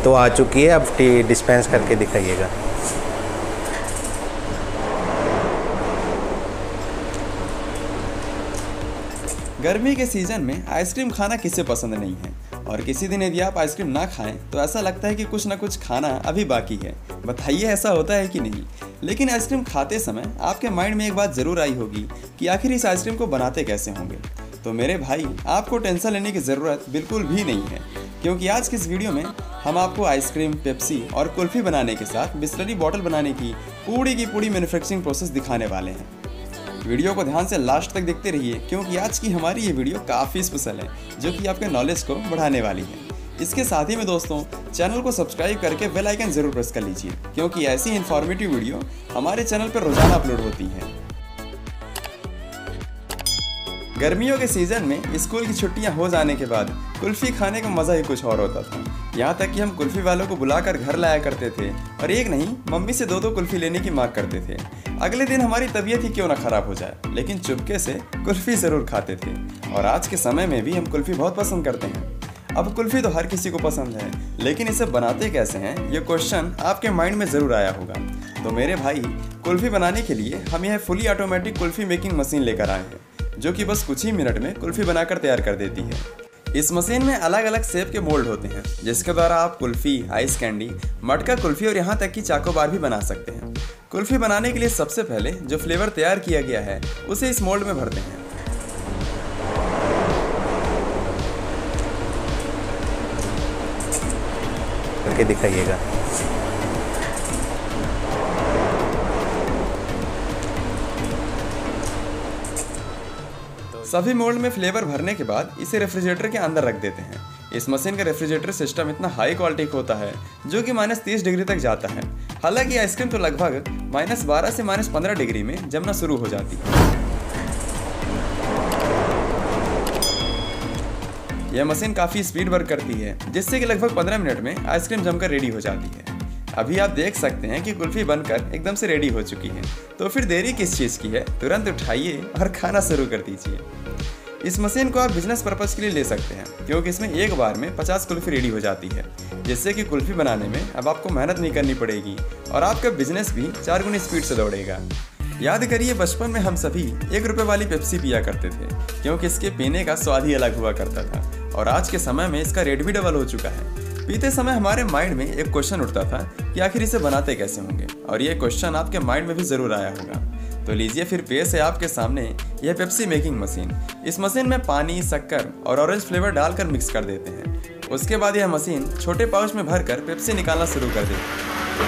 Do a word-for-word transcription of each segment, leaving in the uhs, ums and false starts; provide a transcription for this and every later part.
तो आ चुकी है, अब टी डिस्पेंस करके दिखाइएगा। गर्मी के सीज़न में आइसक्रीम खाना किसे पसंद नहीं है, और किसी दिन यदि आप आइसक्रीम ना खाएं तो ऐसा लगता है कि कुछ ना कुछ खाना अभी बाकी है। बताइए ऐसा होता है कि नहीं। लेकिन आइसक्रीम खाते समय आपके माइंड में एक बात ज़रूर आई होगी कि आखिर इस आइसक्रीम को बनाते कैसे होंगे। तो मेरे भाई, आपको टेंशन लेने की ज़रूरत बिल्कुल भी नहीं है, क्योंकि आज की इस वीडियो में हम आपको आइसक्रीम, पेप्सी और कुल्फ़ी बनाने के साथ बिस्लरी बॉटल बनाने की पूरी की पूरी मैन्युफैक्चरिंग प्रोसेस दिखाने वाले हैं। वीडियो को ध्यान से लास्ट तक देखते रहिए, क्योंकि आज की हमारी ये वीडियो काफ़ी स्पेशल है, जो कि आपके नॉलेज को बढ़ाने वाली है। इसके साथ ही में दोस्तों, चैनल को सब्सक्राइब करके बेल आइकन जरूर प्रेस कर लीजिए, क्योंकि ऐसी इन्फॉर्मेटिव वीडियो हमारे चैनल पर रोजाना अपलोड होती हैं। गर्मियों के सीज़न में स्कूल की छुट्टियां हो जाने के बाद कुल्फ़ी खाने का मज़ा ही कुछ और होता था। यहाँ तक कि हम कुल्फ़ी वालों को बुलाकर घर लाया करते थे, और एक नहीं, मम्मी से दो दो कुल्फ़ी लेने की मांग करते थे। अगले दिन हमारी तबीयत ही क्यों ना ख़राब हो जाए, लेकिन चुपके से कुल्फ़ी ज़रूर खाते थे। और आज के समय में भी हम कुल्फ़ी बहुत पसंद करते हैं। अब कुल्फ़ी तो हर किसी को पसंद है, लेकिन इसे बनाते कैसे हैं, ये क्वेश्चन आपके माइंड में ज़रूर आया होगा। तो मेरे भाई, कुल्फ़ी बनाने के लिए हम यह fully automatic kulfi making machine लेकर आए हैं, जो कि बस कुछ ही मिनट में कुल्फ़ी बनाकर तैयार कर देती है। इस मशीन में अलग अलग शेप के मोल्ड होते हैं, जिसके द्वारा आप कुल्फ़ी, आइस कैंडी, मटका कुल्फ़ी और यहाँ तक कि चाकोबार भी बना सकते हैं। कुल्फ़ी बनाने के लिए सबसे पहले जो फ्लेवर तैयार किया गया है उसे इस मोल्ड में भरते हैं। करके दिखाइएगा। सभी मोल्ड में फ्लेवर भरने के बाद इसे रेफ्रिजरेटर के अंदर रख देते हैं। इस मशीन का रेफ्रिजरेटर सिस्टम इतना हाई क्वालिटी का होता है, जो कि माइनस तीस डिग्री तक जाता है। हालांकि आइसक्रीम तो लगभग माइनस बारह से माइनस पंद्रह डिग्री में जमना शुरू हो जाती है। यह मशीन काफ़ी स्पीड वर्क करती है, जिससे कि लगभग पंद्रह मिनट में आइसक्रीम जमकर रेडी हो जाती है। अभी आप देख सकते हैं कि कुल्फ़ी बनकर एकदम से रेडी हो चुकी है। तो फिर देरी किस चीज़ की है, तुरंत उठाइए और खाना शुरू कर दीजिए। इस मशीन को आप बिजनेस पर्पज़ के लिए ले सकते हैं, क्योंकि इसमें एक बार में पचास कुल्फ़ी रेडी हो जाती है, जिससे कि कुल्फ़ी बनाने में अब आपको मेहनत नहीं करनी पड़ेगी और आपका बिजनेस भी चार गुनी स्पीड से दौड़ेगा। याद करिए, बचपन में हम सभी एक रुपये वाली पेप्सी पिया करते थे, क्योंकि इसके पीने का स्वाद ही अलग हुआ करता था, और आज के समय में इसका रेट भी डबल हो चुका है। पीते समय हमारे माइंड में एक क्वेश्चन उठता था कि आखिर इसे बनाते कैसे होंगे, और ये क्वेश्चन आपके माइंड में भी ज़रूर आया होगा। तो लीजिए फिर पेश है आपके सामने यह पेप्सी मेकिंग मशीन। इस मशीन में पानी, शक्कर और ऑरेंज फ्लेवर डालकर मिक्स कर देते हैं। उसके बाद यह मशीन छोटे पाउच में भरकर पेप्सी निकालना शुरू कर देती है।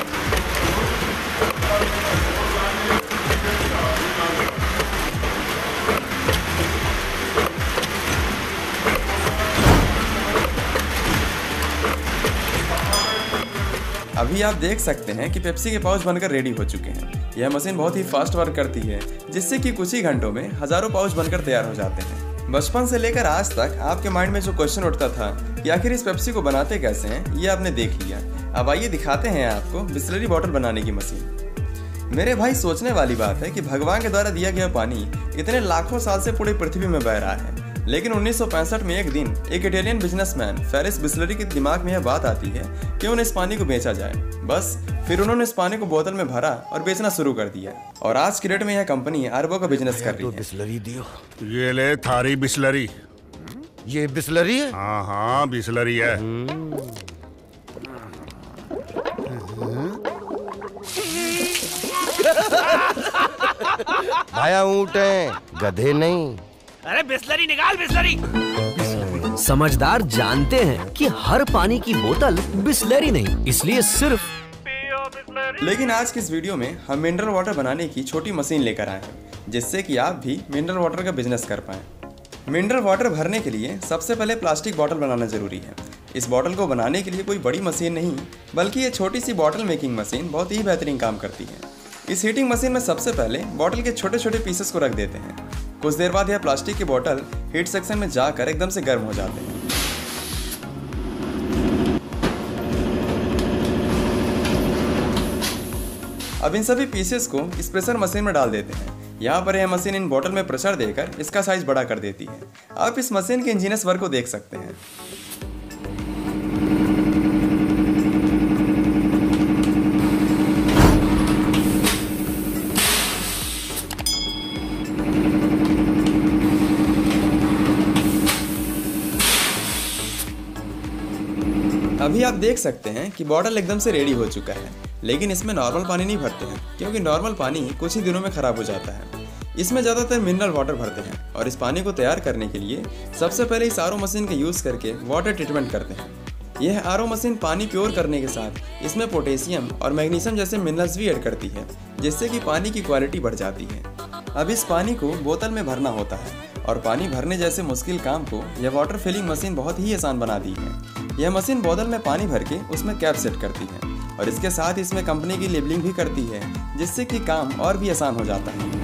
अभी आप देख सकते हैं कि पेप्सी के पाउच बनकर रेडी हो चुके हैं। यह मशीन बहुत ही फास्ट वर्क करती है, जिससे कि कुछ ही घंटों में हजारों पाउच बनकर तैयार हो जाते हैं। बचपन से लेकर आज तक आपके माइंड में जो क्वेश्चन उठता था कि आखिर इस पेप्सी को बनाते कैसे हैं, ये आपने देख लिया। अब आइए दिखाते हैं आपको बिस्लरी बॉटल बनाने की मशीन। मेरे भाई, सोचने वाली बात है कि भगवान के द्वारा दिया गया पानी इतने लाखों साल से पूरी पृथ्वी में बह रहा है, लेकिन उन्नीस सौ पैंसठ में एक दिन एक इटालियन बिजनेसमैन फेरिस बिस्लरी के दिमाग में यह बात आती है कि उन्हें इस पानी को बेचा जाए। बस फिर उन्होंने इस पानी को बोतल में भरा और बेचना शुरू कर दिया, और आज की डेट में यह कंपनी अरबों का बिजनेस कर रही है। बिस्लरी दियो। ये ले थारी बिस्लरी। ये बिस्लरी है? हाँ हाँ बिस्लरी है। भाया ऊंट है, गधे नहीं। अरे बिस्लरी निकाल, बिस्लरी। समझदार जानते हैं कि हर पानी की बोतल बिस्लरी नहीं, इसलिए सिर्फ। लेकिन आज की इस वीडियो में हम मिनरल वाटर बनाने की छोटी मशीन लेकर आए हैं, जिससे कि आप भी मिनरल वाटर का बिजनेस कर पाएं। मिनरल वाटर भरने के लिए सबसे पहले प्लास्टिक बॉटल बनाना जरूरी है। इस बॉटल को बनाने के लिए कोई बड़ी मशीन नहीं, बल्कि ये छोटी सी बॉटल मेकिंग मशीन बहुत ही बेहतरीन काम करती है। इस हीटिंग मशीन में सबसे पहले बॉटल के छोटे छोटे पीसेस को रख देते हैं। कुछ देर बाद यह प्लास्टिक की बॉटल हीट सेक्शन में जाकर एकदम से गर्म हो जाते हैं। अब इन सभी पीसेस को इस प्रेशर मशीन में डाल देते हैं। यहाँ पर यह मशीन इन बॉटल में प्रेशर देकर इसका साइज बड़ा कर देती है। आप इस मशीन के इंजीनियर्स वर्क को देख सकते हैं। अभी आप देख सकते हैं कि बॉटल एकदम से रेडी हो चुका है, लेकिन इसमें नॉर्मल पानी नहीं भरते हैं क्योंकि नॉर्मल पानी कुछ ही दिनों में ख़राब हो जाता है। इसमें ज़्यादातर मिनरल वाटर भरते हैं और इस पानी को तैयार करने के लिए सबसे पहले इस आर ओ मशीन का यूज़ करके वाटर ट्रीटमेंट करते हैं। यह आर ओ मशीन पानी प्योर करने के साथ इसमें पोटेशियम और मैग्नीशियम जैसे मिनरल्स भी ऐड करती है, जिससे कि पानी की क्वालिटी बढ़ जाती है। अब इस पानी को बोतल में भरना होता है और पानी भरने जैसे मुश्किल काम को यह वाटर फिलिंग मशीन बहुत ही आसान बना दी है। यह मशीन बोतल में पानी भर के उसमें कैप सेट करती है और इसके साथ इसमें कंपनी की लेबलिंग भी करती है, जिससे कि काम और भी आसान हो जाता है।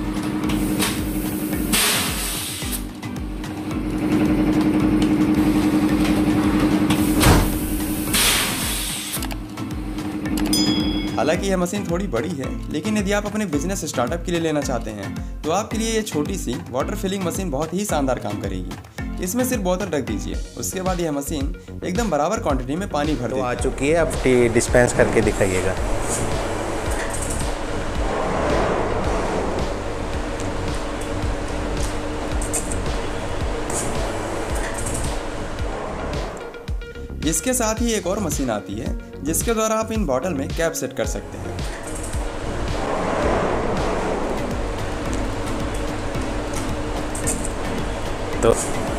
हालांकि यह मशीन थोड़ी बड़ी है, लेकिन यदि आप अपने बिजनेस स्टार्टअप के लिए लेना चाहते हैं तो आपके लिए ये छोटी सी वाटर फिलिंग मशीन बहुत ही शानदार काम करेगी। इसमें सिर्फ बोतल रख दीजिए, उसके बाद यह मशीन एकदम बराबर क्वांटिटी में पानी भर देगी। तो आ चुकी है, अब डिस्पेंस करके दिखाइएगा। इसके साथ ही एक और मशीन आती है जिसके द्वारा आप इन बॉटल में कैप सेट कर सकते हैं। तो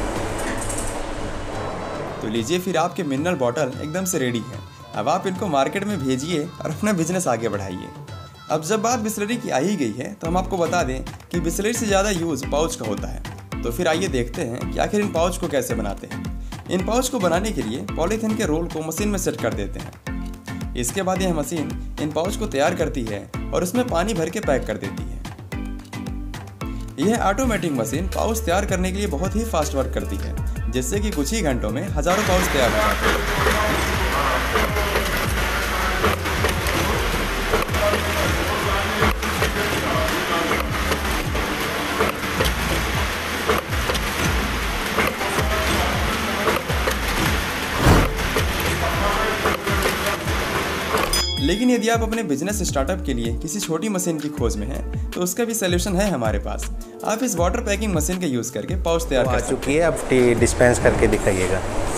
तो लीजिए, फिर आपके मिनरल बॉटल एकदम से रेडी है। अब आप इनको मार्केट में भेजिए और अपना बिजनेस आगे बढ़ाइए। अब जब बात बिस्लरी की आ ही गई है तो हम आपको बता दें कि बिस्लरी से ज़्यादा यूज़ पाउच का होता है। तो फिर आइए देखते हैं कि आखिर इन पाउच को कैसे बनाते हैं। इन पाउच को बनाने के लिए पॉलीथीन के रोल को मशीन में सेट कर देते हैं। इसके बाद यह मशीन इन पाउच को तैयार करती है और उसमें पानी भर के पैक कर देती है। यह ऑटोमेटिक मशीन पाउच तैयार करने के लिए बहुत ही फास्ट वर्क करती है, जिससे कि कुछ ही घंटों में हजारों पाउच तैयार हो जाते हैं। लेकिन यदि आप अपने बिजनेस स्टार्टअप के लिए किसी छोटी मशीन की खोज में हैं तो उसका भी सलूशन है हमारे पास। आप इस वाटर पैकिंग मशीन का यूज़ करके पाउच तैयार कर सकते हैं। आ चुकी है, अब डिस्पेंस करके दिखाइएगा।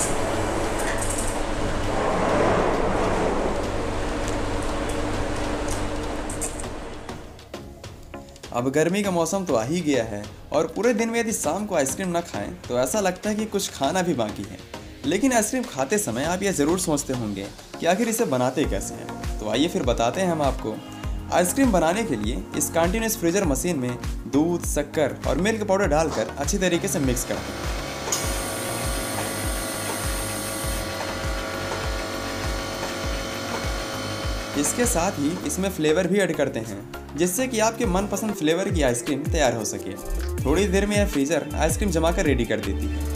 अब गर्मी का मौसम तो आ ही गया है और पूरे दिन में यदि शाम को आइसक्रीम ना खाएं तो ऐसा लगता है कि कुछ खाना भी बाकी है। लेकिन आइसक्रीम खाते समय आप यह ज़रूर सोचते होंगे कि आखिर इसे बनाते कैसे हैं। तो आइए फिर बताते हैं हम आपको। आइसक्रीम बनाने के लिए इस कंटीन्यूअस फ्रीजर मशीन में दूध, शक्कर और मिल्क पाउडर डालकर अच्छी तरीके से मिक्स करते हैं। इसके साथ ही इसमें फ्लेवर भी ऐड करते हैं, जिससे कि आपके मनपसंद फ्लेवर की आइसक्रीम तैयार हो सके। थोड़ी देर में यह फ्रीजर आइसक्रीम जमा कर रेडी कर देती है।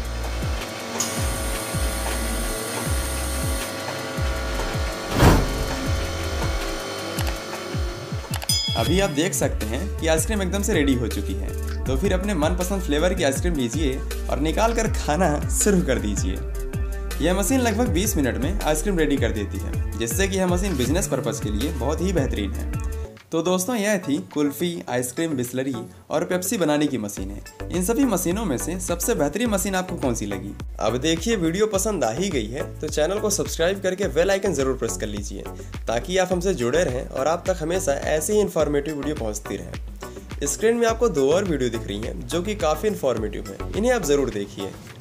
अभी आप देख सकते हैं कि आइसक्रीम एकदम से रेडी हो चुकी है। तो फिर अपने मनपसंद फ्लेवर की आइसक्रीम लीजिए और निकाल कर खाना शुरू कर दीजिए। यह मशीन लगभग बीस मिनट में आइसक्रीम रेडी कर देती है, जिससे कि यह मशीन बिजनेस पर्पस के लिए बहुत ही बेहतरीन है। तो दोस्तों, यह थी कुल्फ़ी, आइसक्रीम, बिस्लरी और पेप्सी बनाने की मशीनें। इन सभी मशीनों में से सबसे बेहतरीन मशीन आपको कौन सी लगी? अब देखिए, वीडियो पसंद आ ही गई है तो चैनल को सब्सक्राइब करके बेल आइकन जरूर प्रेस कर लीजिए, ताकि आप हमसे जुड़े रहें और आप तक हमेशा ऐसी ही इन्फॉर्मेटिव वीडियो पहुँचती रहे। स्क्रीन में आपको दो और वीडियो दिख रही हैं जो कि काफ़ी इन्फॉर्मेटिव है, इन्हें आप ज़रूर देखिए।